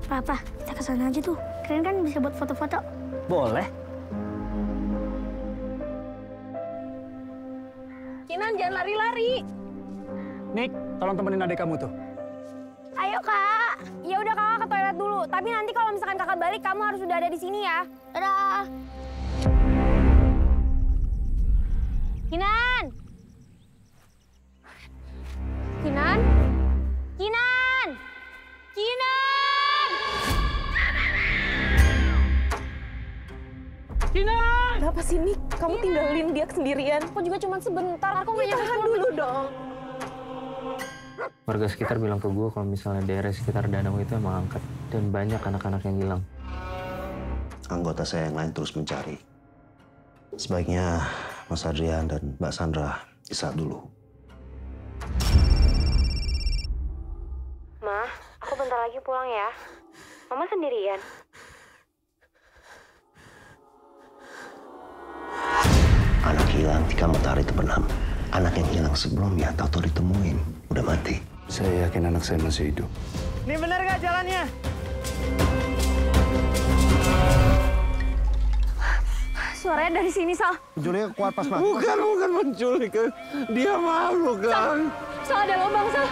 Papa, kita ke sana aja tuh. Keren kan bisa buat foto-foto. Boleh. Kinan, jangan lari-lari. Nick, tolong temenin adik kamu tuh. Ayo, Kak. Ya udah Kakak ke toilet dulu. Tapi nanti kalau misalkan Kakak balik, kamu harus udah ada di sini ya. Dadah. Kinan! Kinan? Kinan! Kinan! Kinan! Kenapa sih, Nick? Kamu tinggalin dia sendirian? Aku juga cuma sebentar. Aku nggak nyampe Tahan dulu dong. Warga sekitar bilang ke gue kalau misalnya daerah sekitar Danau itu emang angker. Dan banyak anak-anak yang hilang. Anggota saya yang lain terus mencari. Sebaiknya Mas Adrian dan Mbak Sandra istirahat dulu. Ma, aku bentar lagi pulang ya. Mama sendirian. Anak hilang ketika matahari terbenam. Anak yang hilang sebelumnya tahu ditemuin udah mati. Saya yakin anak saya masih hidup. Ini bener nggak jalannya? Suaranya dari sini, Sal. Penculiknya kuat pas banget. Bukan penculik. Dia malu, Kang. Sal, ada lubang, Sal.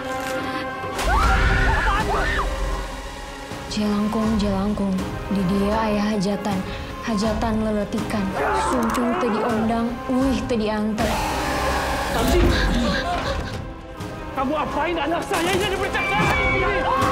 Jelangkung, di dia ayah hajatan leletikan, suncung teu diondang, uih teu diantar. Kamu apain anak saya ini dipercaya di sini?